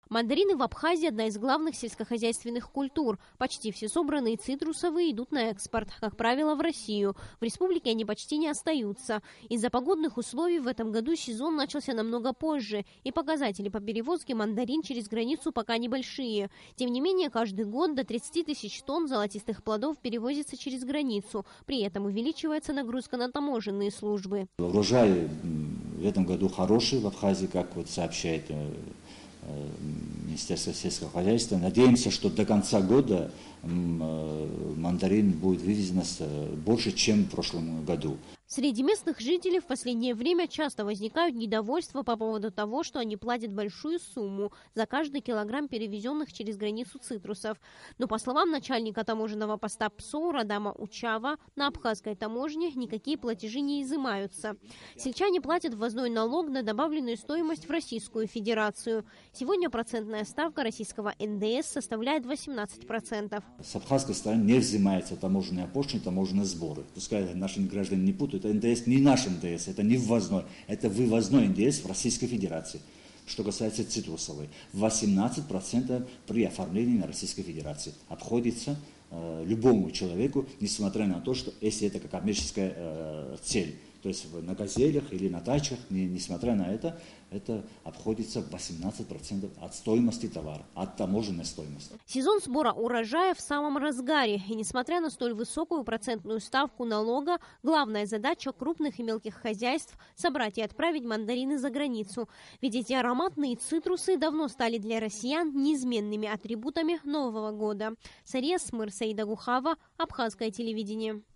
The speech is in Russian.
Мандарины в Абхазии – одна из главных сельскохозяйственных культур. Почти все собранные цитрусовые идут на экспорт, как правило, в Россию. В республике они почти не остаются. Из-за погодных условий в этом году сезон начался намного позже, и показатели по перевозке мандарин через границу пока небольшие. Тем не менее, каждый год до 30 тысяч тонн золотистых плодов перевозится через границу. При этом увеличивается нагрузка на таможенные службы. Урожай в этом году хороший в Абхазии, как вот сообщает Министерство сельского хозяйства. Надеемся, что до конца года мандарин будет вывезен больше, чем в прошлом году. Среди местных жителей в последнее время часто возникают недовольства по поводу того, что они платят большую сумму за каждый килограмм перевезенных через границу цитрусов. Но, по словам начальника таможенного поста ПСО Радама Учава, на абхазской таможне никакие платежи не изымаются. Сельчане платят ввозной налог на добавленную стоимость в Российскую Федерацию. Сегодня процентная ставка российского НДС составляет 18%. С абхазской стороны не взимается таможенная пошлина, таможенные сборы. Пускай наши граждане не путают. Это НДС не наш НДС, это не ввозной, это вывозной НДС в Российской Федерации. Что касается цитрусовой, 18% при оформлении на Российской Федерации обходится любому человеку, несмотря на то, что если это как коммерческая цель. То есть на газелях или на тачках, несмотря на это обходится 18% от стоимости товара, от таможенной стоимости. Сезон сбора урожая в самом разгаре. И несмотря на столь высокую процентную ставку налога, главная задача крупных и мелких хозяйств – собрать и отправить мандарины за границу. Ведь эти ароматные цитрусы давно стали для россиян неизменными атрибутами Нового года. Сария Смыр, Саида Гухава, Абхазское телевидение.